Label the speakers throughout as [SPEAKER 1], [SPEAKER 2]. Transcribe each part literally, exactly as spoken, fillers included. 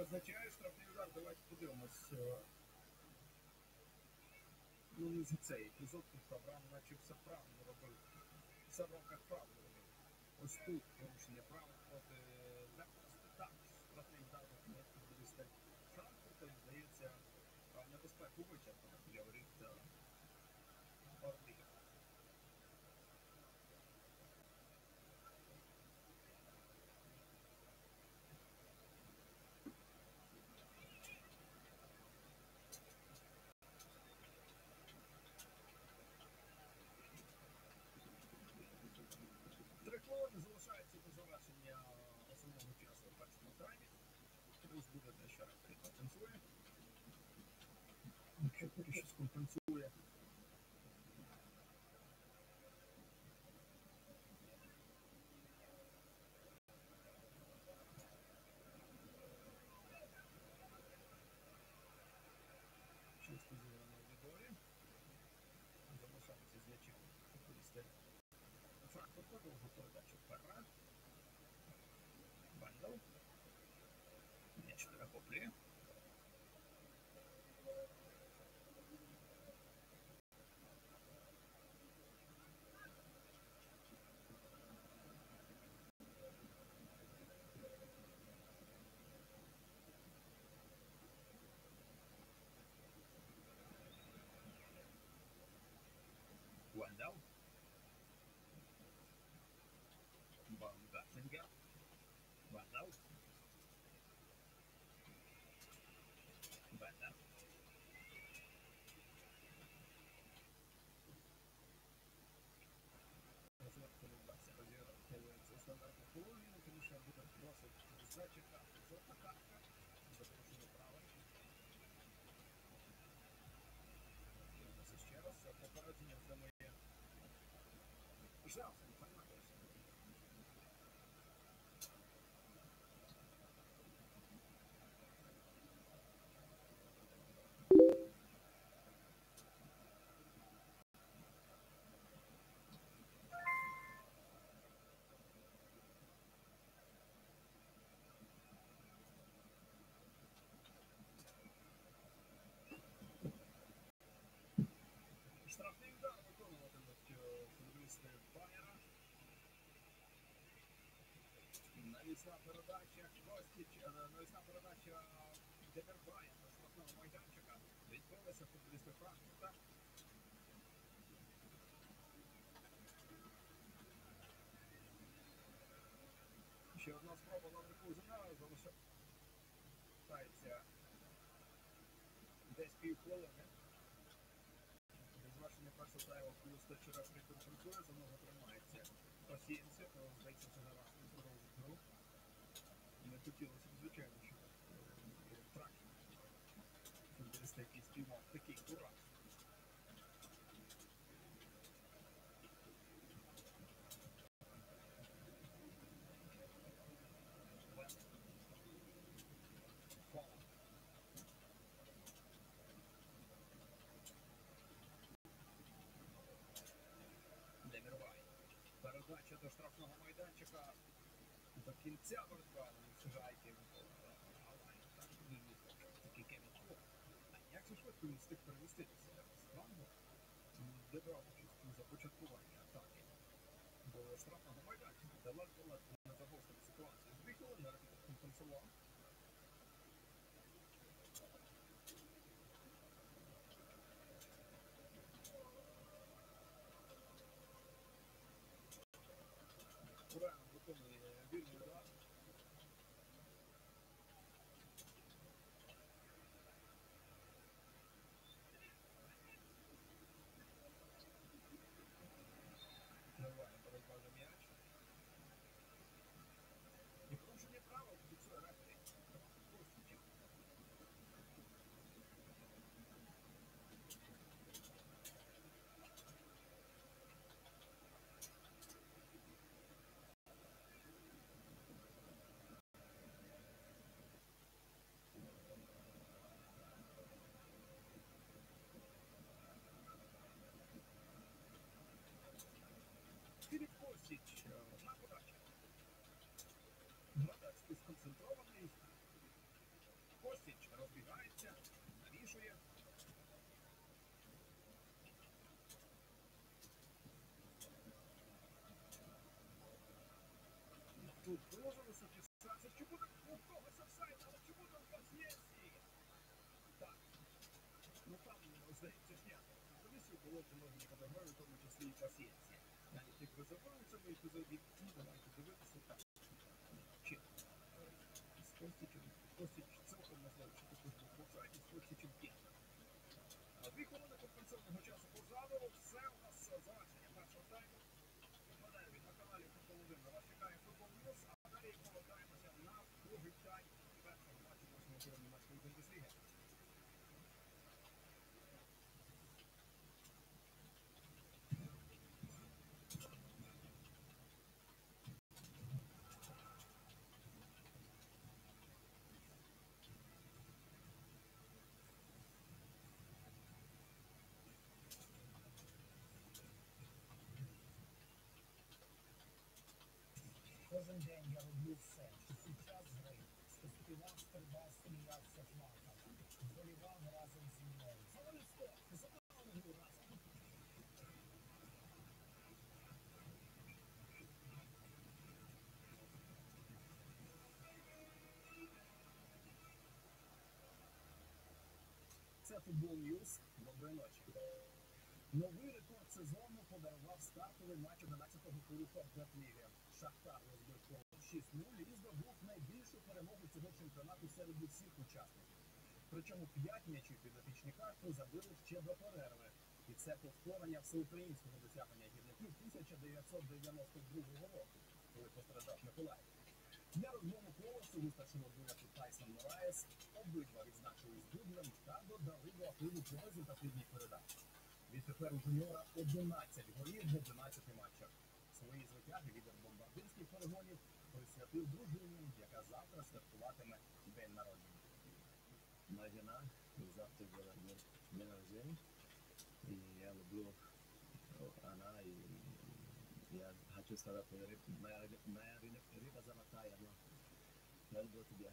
[SPEAKER 1] означає штрафний удар. Давайте подивимось. Ну, не за цей епізод, тут Авраам наче все правильно робив. Все в рамках правил робив. Ось тут порушення правил проти Вепорста. Так, штрафний удар на футболіста Франкфурта. Здається, небезпеку вичерпано для воріт Орлі. Три хвилини залишається до завершення основного часу в першому таймі. Плюс буде те, що рефері компенсує. Якщо поки що скомпенсує. Чисто зелено в відорі. Залишається з м'ячем футболісти Франкфурта. Довгу передачу вперед. Вендел. М'яч перехоплює. Вендел. Баумгартенгер. Вендел. Вендел. Розвитку вдасться розігрується стандартну половину, тому що буде досить зачекати. Жовта картка. За порушення права. Дивимося ще раз. Попередження отримує Желсон Фернандес. Штрафний удар виконуватимуть футболісти Байера. Навісна передача Костіч, навісна передача Девер Брайан до штрафного майданчика. Відбилися футболісти Франкфурта. Ще одна спроба Леверкузена. Залишається десь півхвилини. Завершення першого тайму плюс те, що рефері компенсує, за нього тримається пасієнця, то здається, що зараз не продовжить гру. Не хотілося б, звичайно, щоб тракшн футболіст, який спіймав такий кураж. Передача до штрафного майданчика. До кінця боротьба не встигає Кевін Кол. Але так не міг такий Кевін Кол. А як же швидко він встиг переміститися з флангу, де брав участь у започаткуванні атаки до штрафного майданчика. Де ледве-ледве не загострив ситуацію. Дві хвилини рефері компенсував. Уран виконує вільний удар. Триває боротьба за м'яч. І порушення правил фіксує рефері. Костічів. Філіп Костіч на подачі. Гравець сконцентрований. Костіч розбігається, навішує. Тут дуже високий сенс. Чому так у когось офсайд, але чому там пацієнції? Так. Ну там, здається, п'ятого. Комісію погоджено в категорію, в тому числі і пацієнції. Навіть як ви забули в цьому епізоді, ну давайте дивитися так. Чесно. З Костічем. Костіч цілком можливо, що також був в офсайді, з Костічем п'ятого. А дві хвилини компенсованого часу позаду. Все у нас завершення першого тайму. Вадерві на каналі Футбол один. На вас чекає Футбол Ньюс, а далі повертаємося на другий тайм першого матчу восьмого туру німецької Бундесліги.
[SPEAKER 2] Кожен день я роблю все, що під час гри спостерігав, стрибав, сміявся плакав, вболівав разом зі мною. Завали сто, забавили гру разом.
[SPEAKER 1] Це Футбол Ньюс. Доброї ночі. Новий рекорд сезону подарував стартовий матч одинадцятого туру Форвард-ліги. Шахтар розбив Колос шість нуль і здобув найбільшу перемогу цього чемпіонату серед усіх учасників. Причому п'ять м'ячів підопічні Карпу забили ще до перерви. І це повторення всеукраїнського досягнення гірників тисяча дев'ятсот дев'яносто другого року, коли постраждав Миколаїв. Для розгону Колосу вистачило дуету Тайсон Мораєс, обидва відзначились дублем та додали до активу по результативній передачі. Відтепер у жуніора одинадцять голів в одинадцяти матчах. Свої звитяги лідер бомбардирських перегонів присвятив дружині, яка завтра святкуватиме день народження.
[SPEAKER 3] Моя жена завтра делает день рождения, и я люблю она, и я хочу сказать, моя, моя рыба золотая, но я люблю тебя.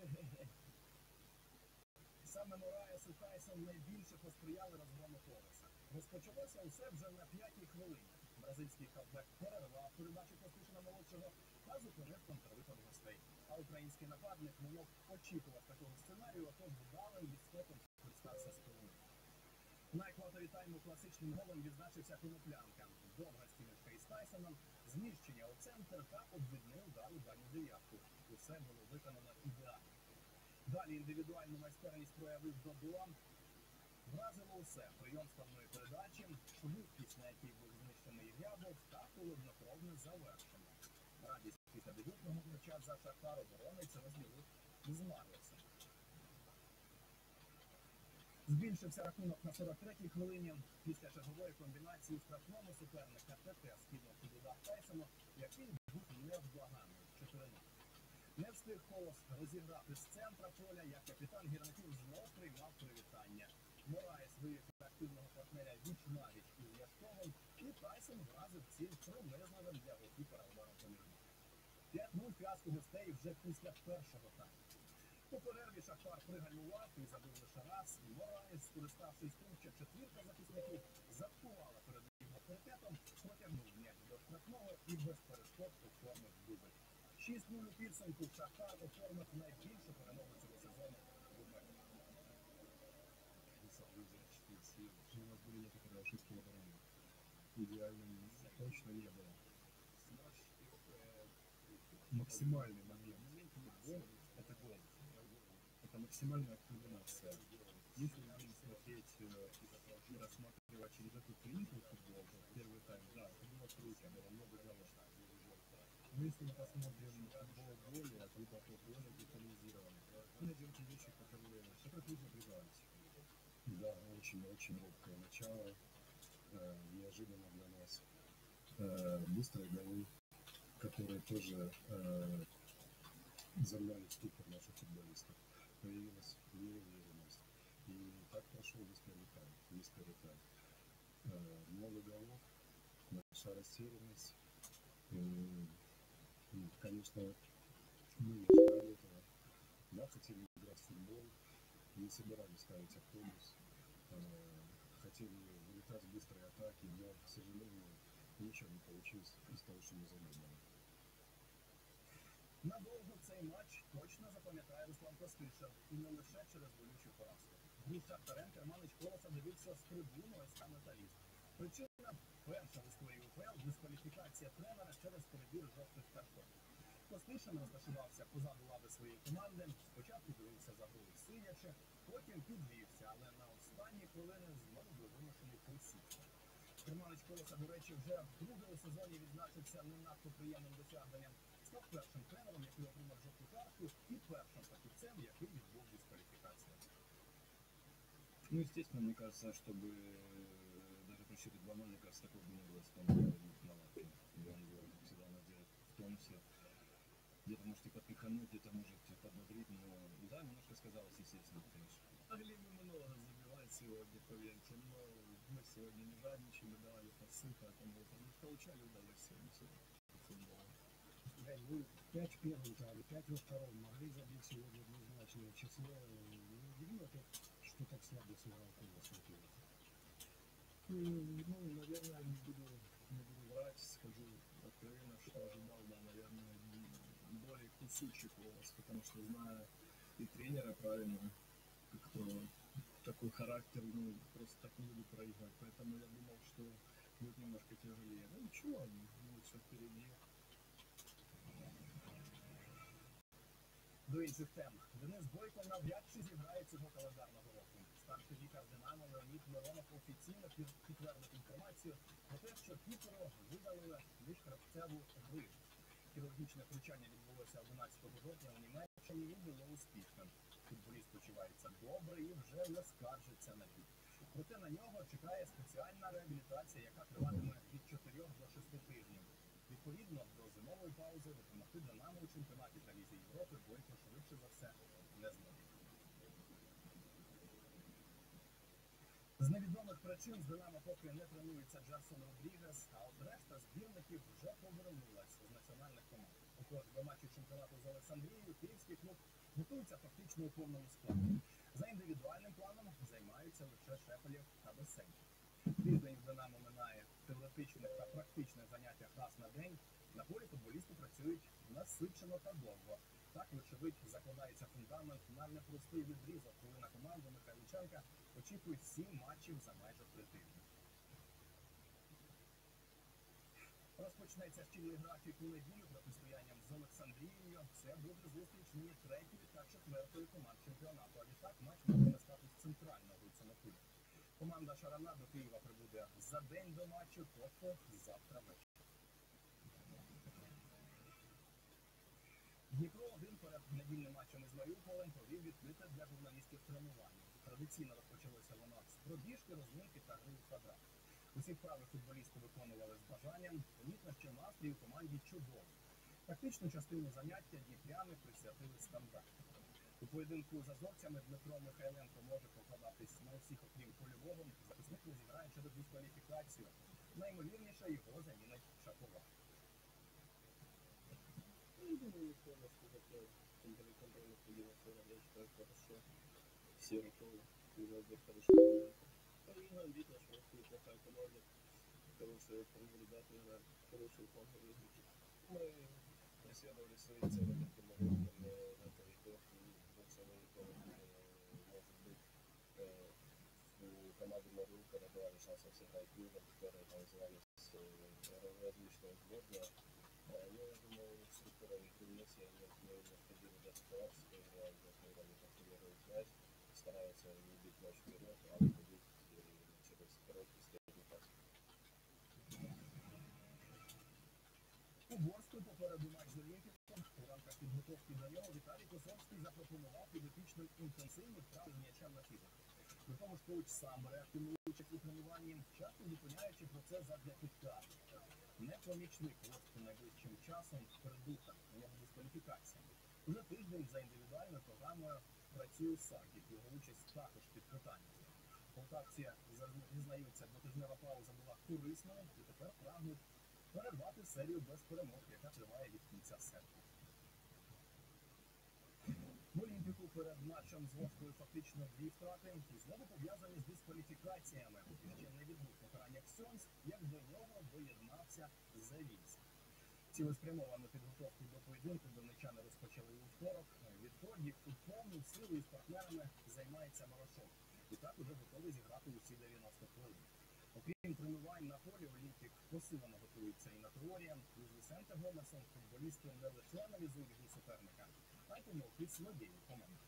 [SPEAKER 1] Саме Мораєс і Тайсон найбільше посприяли розгрому Колоса. Розпочалося усе вже на п'ятій хвилині. Бразильський хавбек перервав передачу Костишина-молодшого та зупинив контрвипад гостей. А український нападник не мог очікувати такого сценарію, отож вдалим відскоком скористався з половини. На екваторі тайму класичним голом відзначився Коноплянка. Довга стіночка із Тайсоном, зміщення у центр та обвідний удар у дальню дев'ятку. Усе було виконано ідеально. Далі індивідуальну майстерність проявив Додо. Вразило усе. Прийом складної передачі, швидкість, на якій був знищений Рябов, та холоднокровне завершення. Радість після дебютного м'яча за Шахтар оборонець розділив з Марлесом. Збільшився рахунок на сорок третій хвилині. Після чергової комбінації у штрафному суперника ТТ скинув під удар Тайсону, який був невблаганний. чотири нуль. Не встиг Колос розіграти з центра поля, як капітан гірників знов приймав привітання. Мораєс вивів активного партнеря віч-навіч із Яшковим, і Тайсон вразив ціль пронизливим для голкіпера ударом по ньому. п'ять нуль фіаско гостей вже після першого тайму. У перерві Шахтар пригальмував і забив лише раз. Мораєс, скориставшись тим, що четвірка захисників заткувала перед його авторитетом, протягнув м'яч до штрафного і без перешкод оформив дубль. шість нуль у підсумку Шахтар оформив найбільшу перемогу цього сезону у матчі.
[SPEAKER 3] У нас были некоторые ошибки в обороне. Идеальным точно не было. Максимальный момент футбола – это гол. Это максимальная кульминация. Если мы будем смотреть и рассматривать через эту принцип футбол, первый тайм, да, это было круто, было много голов. Но если мы посмотрим футбол более, глубоко, более детализированно, мы найдем те вещи, которые, которые трудно прибавить. Да, очень-очень робкое начало, э, неожиданно для нас. Э, быстрые голы, которые тоже э, загнали в ступор наших футболистов. Появилась неуверенность. И так прошел весь первый тайм. Весь первый тайм. Э, много голов, большая растерянность. И, конечно, мы не ожидали этого. Да, хотели играть играть в футбол, не собирались ставить автобус, э, хотели вылетать в быстрые атаки, но, к сожалению, ничего не получилось из того, що ми задумали.
[SPEAKER 1] Надовго цей матч точно запам'ятає Руслан Костишев, і не лише через болючу поразку. Гру Шахтарем керманич Колоса дивився з трибуни СК «Металіст». Причина – перша в історії УПЛ дискваліфікація тренера через перебір жовтих карток. Костишин розташувався позаду лави своєї команди, спочатку дивився за грою сидячи, потім підвівся, але на останні хвилини знову був вимушений присісти. Керманич Колоса, до речі, вже вдруге у сезоні відзначився не надто приємним досягненням. Став першим тренером, який отримав жовту картку, і першим фахівцем, який відбув дискваліфікацію.
[SPEAKER 3] Ну, естественно, мне кажется, чтобы э, даже при счете два ноль, мне кажется, такого бы не было, если бы он был на лавке. Где он был всегда надеет в тонусе. Где-то можете подпихануть, где-то можете подбодрить, но да, немножко сказалось, естественно, конечно.
[SPEAKER 1] Взагалі ми много забивають сьогодні, повірте, но ми сьогодні не жадничали, давали посыпать, тому получали удовольствие от футбола.
[SPEAKER 2] Вы пять в первом тайме, пять во втором. Могли забить сегодня однозначное число. Неудивительно, что так слабо сыграл Колос.
[SPEAKER 3] Ну, наверное, не буду, не буду врать, скажу откровенно, что ожидал, да, наверное, более кусучий Колос, потому что, зная и тренера правильно, кто такой характер, ну, просто так не любит проигрывать, поэтому я думал, что будет немножко тяжелее. Ну, ничего, будет все впереди.
[SPEAKER 1] До інших тем. Денис Бойко навряд чи зіграє цього календарного року. Старший лікар «Динамо» Леонід Миронов офіційно підтвердив інформацію про те, що Кіперу видалили міжхребцеву грижу. Хірургічне втручання відбулося одинадцятого жовтня у Німеччині і було успішним. Футболіст почувається добре і вже не скаржиться на біль. Проте на нього чекає спеціальна реабілітація, яка триватиме від чотирьох до шести тижнів. Відповідно, до зимової паузи допомогти «Динамо» у чемпіонаті та Лізі Європи Бойко швидше за все не зможе. З невідомих причин з «Динамо» поки не тренується Джерсон Родрігес, а от решта збірників вже повернулась з національних команд. Отож, до матчу чемпіонату з Олександрією київський клуб готується фактично у повному складі. За індивідуальним планом займаються лише Шепелєв та Бесенький. Тиждень в «Динамо» минає в теоретичних та практичних заняттях раз на день. На полі футболісти працюють насичено та довго. Так, вочевидь, закладається фундамент на непростий відрізок, коли на команду Михайличенка очікують сім матчів за майже три тижні. Розпочнеться щільний графік у неділю протистоянням з Олександрією. Це буде зустріч нині третьої та четвертої команд чемпіонату. А відтак матч матиме статус центрального у цьому турі. Команда Шарана до Києва прибуде за день до матчу, тобто завтра ввечері. Дніпро один перед недільним матчем із Маріуполем провів відкрите для журналістів тренування. Традиційно розпочалося воно з пробіжки, розминки та гри у квадрат. Усі вправи футболісти виконували з бажанням, помітно, що настрій у команді чудовий. Тактичну частину заняття дніпряни присвятили стандарту. У поєдинку з азовцями Дмитро Михайленко може покладатись на усіх, окрім польового. Захисник не зіграє через дискваліфікацію. Найімовірніше його замінить Шаповал.
[SPEAKER 3] Ну, думаю, что у нас такой контрольный поединок, я считаю, хорошо. Все готовы, и у нас будет хороший поединок. Поединок видно, что у нас неплохая команда, хорошие ребята играют, хорошие фанаты. Мы преследовали свои цели, как мы на этой игре, и боксовые команды, может быть, у команды Мариуполя была шанса сыграть клубом, которые там назывались различные сборные. Ну, я думаю, структура интереснее, мы находили даже классическую игру, когда они контролируют мяч, стараются не бить мяч вперед, а выходить через короткий средний пас.
[SPEAKER 1] У Ворску попереду матч з Олімпіком. У рамках підготовки до нього Віталій Косовський запропонував підопічним інтенсивні вправи з м'ячем на фізику. При тому ж коуч сам бере активну участь у тренуванні, часто зупиняючи процес задля підказки. Не помічник Ворску найближчим часом передуха, у нього дискваліфікація. Уже тиждень за індивідуальною програмою працює Саків, його участь також під питанням. Полтавці зізнаються, двотижнева пауза була корисною і тепер прагнуть перервати серію без перемог, яка триває від кінця серпня. В Олімпіку
[SPEAKER 2] перед матчем з Ворсклою фактично дві втрати, і знову пов'язані з дискваліфікаціями. І ще не відбув покарання Ксьонс, як до нього доєднався Завільський. Цілеспрямовану підготовку до поєдинку донечани розпочали у вівторок. Відтоді у повну силу із партнерами займається Морошок. І так уже готовий зіграти усі дев'яносто хвилин. Окрім тренувань на полі, Олімпік посилено готується і на теорії. Із Вісенте Гомесом футболісти не лише аналізують гру суперника, а й помилки своєї команди.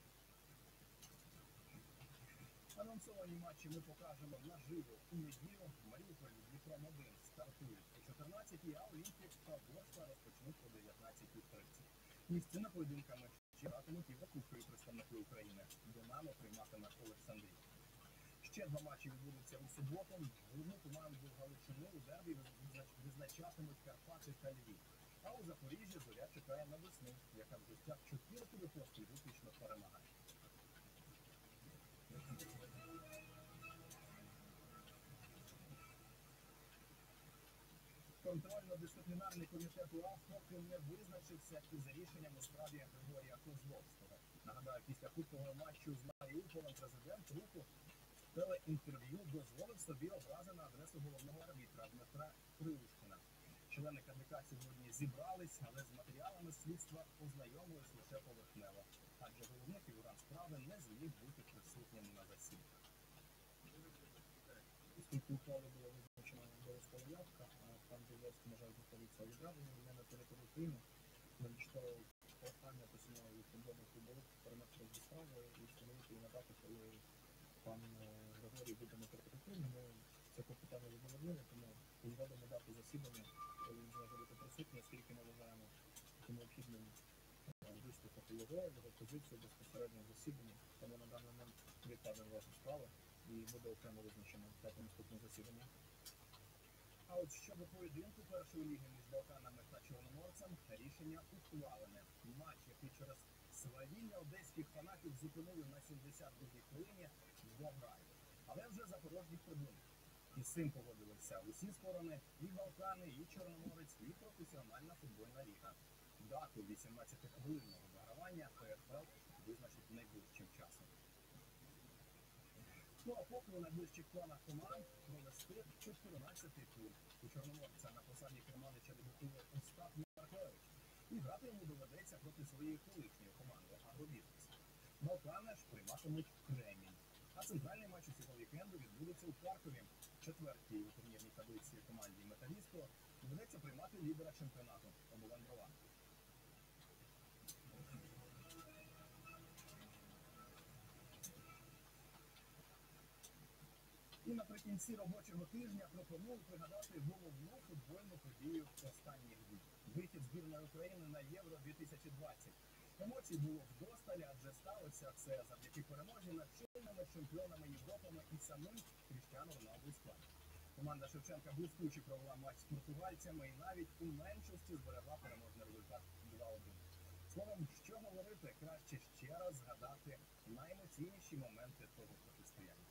[SPEAKER 2] Анонсовані матчі ми покажемо наживо у неділю. Маріуполь з Дніпром один стартують о чотирнадцятій, а Олімпік та Ворскла розпочнуть о дев'ятнадцятій тридцять. Місцина поєдинками ще гратимуть і вакуфою представники України. Динамо прийматиме Олександрію. Ще два матчі відбудуться у суботу. Головну команду Галичини у дербі визначатимуть Карпати та Львів. А у Запоріжжі Зоря чекає на весну, яка в гостях чотири тури поспіль виключно перемагає. Контрольно-дисциплінарний комітет УАФ поки не визначився із рішенням у справі Григорія Козловського. Нагадаю, після кубкового матчу з Маріуполем президент Руху в телеінтерв'ю дозволив собі образи на адресу головного арбітра Дмитра Крилушкіна. Члени КДК сьогодні зібрались, але з матеріалами слідства ознайомились лише поверхнево, адже головний фігурант справи не зміг бути присутнім на засіданні.
[SPEAKER 3] Оскільки ухвали було визначено обов'язкова явка, а пан Козловський, на жаль, знаходиться у відрядженні, не на території України, надійшло прохання постанови футбольного клубу перенести зі справи і встановити і надати, коли пан Григорій буде на території України. Ми це питання задовольнили, тому узгодимо дату засідання, коли він зможе бути присутній, оскільки ми вважаємо необхідним вислухати його, його позицію безпосередньо в засіданні, тому на даний момент відкладемо вашу справу і буде окремо визначено дату наступного засідання.
[SPEAKER 2] А от щодо поєдинку першої ліги між Балканами та Чорноморцем, рішення ухвалене. Матч, який через свавілля одеських фанатів зупинили на сімдесят другій хвилині, дограють. Але вже за порожніх трибун. І з цим погодилися усі сторони, і Балкани, і Чорноморець, і професіональна футбольна ліга. Дату вісімнадцятихвилинного догравання ПФЛ визначить найближчим часом. Ну а поки у найближчих планах команд провести чотирнадцятий тур. У Чорноморця на посаді керманича дебютує Остап Маркевич. І грати йому доведеться проти своєї колишньої команди «Агробізнес». Балкани ж прийматимуть Кремінь. А центральний матч усього вікенду відбудеться у Харкові. Четвертій у турнірній таблиці команді «Металісту» доведеться приймати лідера чемпіонату «Оболонь Дрова». І наприкінці робочого тижня пропоную пригадати головну футбольну подію останніх днів. Вихід збірної України на Євро дві тисячі двадцять. Емоцій було вдосталь, адже сталося це завдяки перемозі над чинними чемпіонами Європи і самим Кріштіану Роналду у складі. Команда Шевченка блискуче провела матч з португальцями і навіть у меншості зберегла переможний результат два один. Словом, що говорити, краще ще раз згадати найемоційніші моменти того протистояння.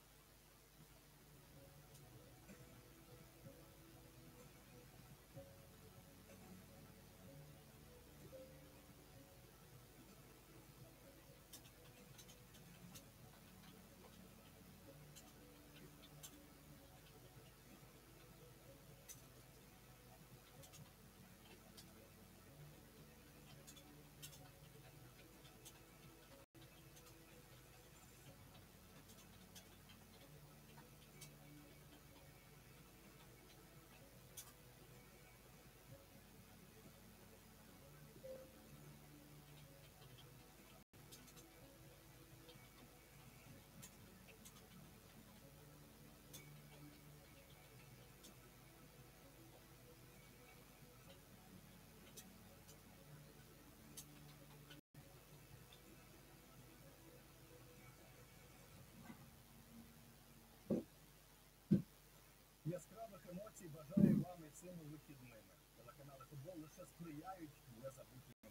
[SPEAKER 2] Яскравих емоцій бажаю вам і цими вихідними. Телеканали «Футбол» лише сприяють незабутній